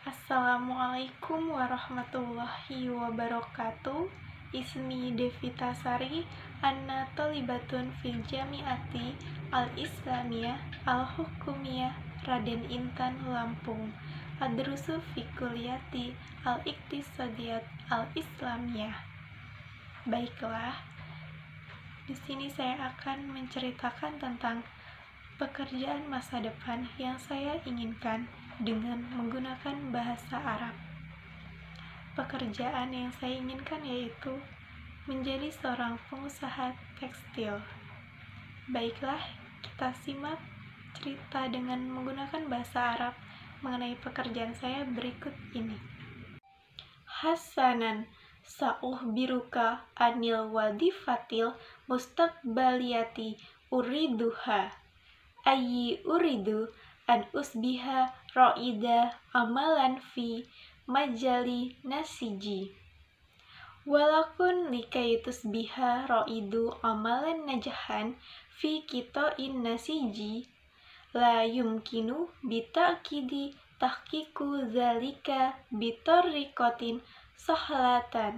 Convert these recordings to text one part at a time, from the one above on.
Assalamualaikum warahmatullahi wabarakatuh. Ismi Devitasari, Anna Tholibatun fil Jamiati Al-Islamiyah Al-Hukumiyah Raden Intan Lampung. Adrusu fi Kulliyati Al-Iqtisadiyat Al-Islamiyah. Baiklah, di sini saya akan menceritakan tentang pekerjaan masa depan yang saya inginkan dengan menggunakan bahasa Arab. Pekerjaan yang saya inginkan yaitu menjadi seorang pengusaha tekstil. Baiklah, kita simak cerita dengan menggunakan bahasa Arab mengenai pekerjaan saya berikut ini. Hasanan, sa'ukhbiruka anil wadifatil mustaqbaliyati uriduha. Uridu an usbiha ra'ida amalan fi majali nasiji. Walakun likai tusbiha ra'idu amalan najahan fi kito'in nasiji, la yumkinu bita'kidi tahkiku zalika bitorrikotin sahlatan.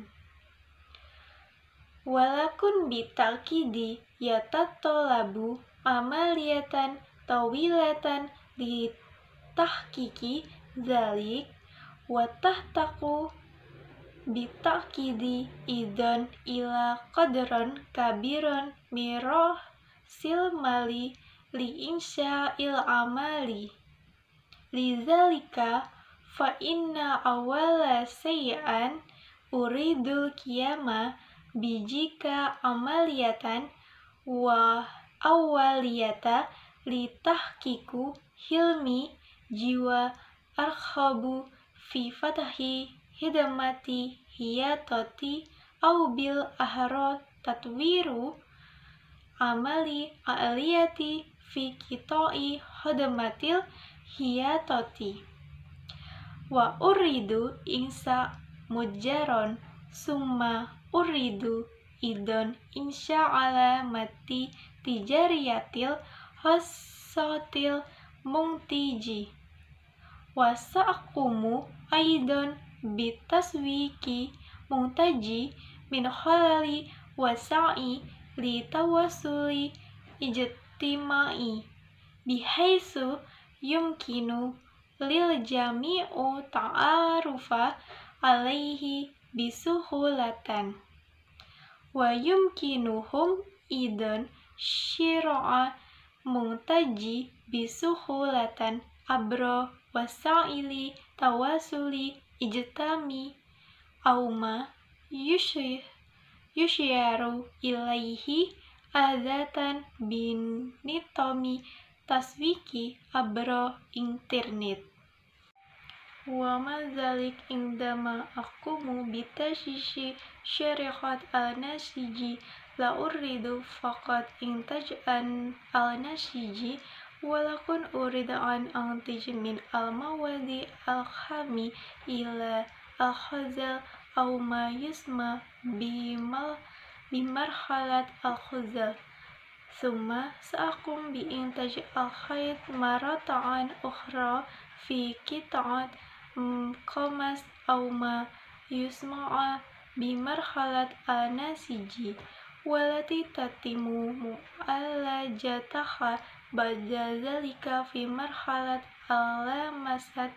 Walakun bita'kidi yatatolabu amaliyatan tawilatan li tahkiki zalik wa tahtaku bitakidi idon ila qadron kabiron miroh silmali li insya'il amali li zalika fa inna awala sayyan uridul kiyama bijika amaliyatan wa awaliyata li tahkiku hilmi jiwa arkhabu fi fatahi hidamati hiyatati au bil ahro tatwiru amali aliyati fi kitoi hodamatil hiyatati wa uridu insa mujaron summa uridu idon insya alamati tijariyatil hosotil mungtiji wasa'akumu aidon bitaswiki mungtaji min khalali wasa'i li tawasuli ijtimai bihaisu yumkinu lil jami'u ta'arufa alaihi bisuhulatan wa yumkinuhum idon syira'a mungtaji bisuhulatan abro wasa'ili tawasuli ijtami auma yusyaru ilaihi adatan binitomi taswiki abro internet. Wa mazalik indama akumu bitashishi syarikat al-nasiji la uridu faqat intaj'an al-nasiji walakun uridu an antij min al-mawadi al-khami ila al-khazal au ma yusma bimarhalat al-khuzal summa sa'akum bi intaj al-khayt marata'an ukhra fi kita'at qamas au ma yusma'a bimarhalat al-nasiji walati tatimu mu'alajataha ba'da zalika fi marhalat al-lamasat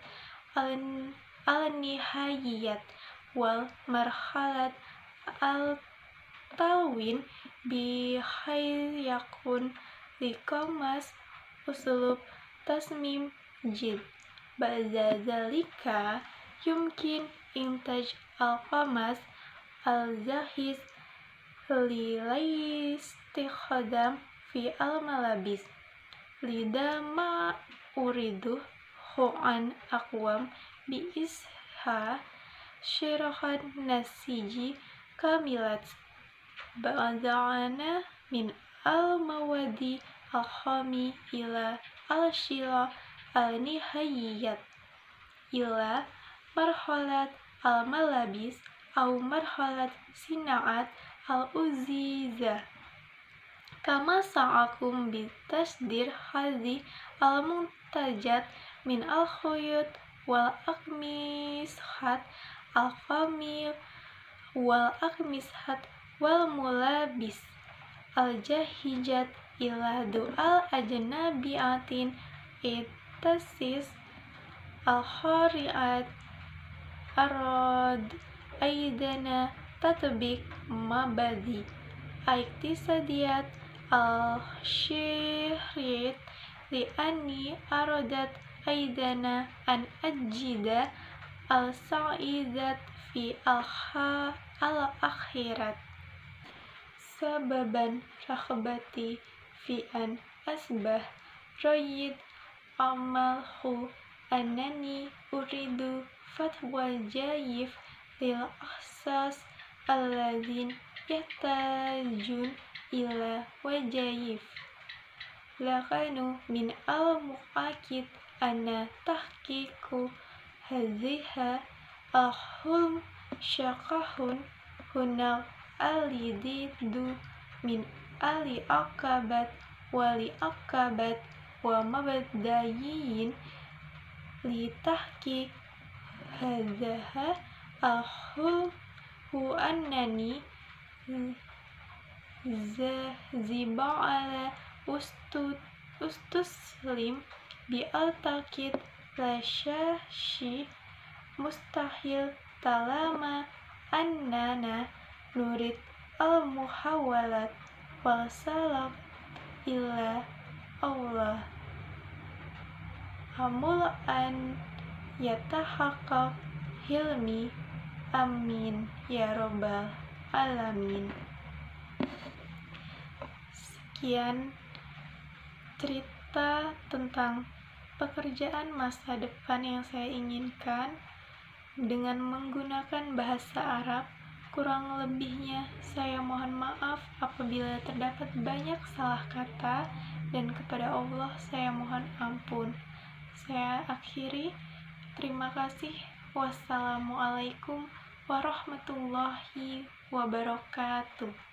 al-nihayiyat wal marhalat al-talwin bihayyakun likomas usulub tasmim jid ba'da zalika yumkin intaj al-qamas al-zahiz lilaistikhodam fi al-malabis lidama uridu hu'an akwam biisha syirahan nasiji kamilat ba'da'ana min al-mawadi al-khami ila al-shila al-nihayiyat ila marhalat al-malabis au marhalat sina'at al-uziza kama sa'akum bitasdir hadhi al-muntajat min al-khuyut wal akmishat al-kamil wal akmishat wal mulabis al-jahijat ila du'al ajnabiatin itasis al-khariat arad aidana tatbik mabadi iktisadiyat al-syirit li'ani aradat aidana an ajida al-sa'idat fi al-akhirat sababan rakhbati fi an asbah royid amalhu anani uridu fatwal jayif lil ahsas alladzin yahtajun ila wajayif lakanu min al-mu'akid ana tahqiqu hadhiha ahum syakahun hunal alididu min ali akabat wali akabat wa mabdayiyin li tahqiq hadhaha ahum hu annani ziba'ala ustuslim bi al-taqid la syashi mustahil talama annana nurid al-muhawalat wal salaf illa Allah amul an yatahaqqaq hilmi amin ya robbal alamin. Sekian cerita tentang pekerjaan masa depan yang saya inginkan dengan menggunakan bahasa Arab. Kurang lebihnya saya mohon maaf apabila terdapat banyak salah kata, dan kepada Allah saya mohon ampun. Saya akhiri, terima kasih. Wassalamualaikum warahmatullahi wabarakatuh.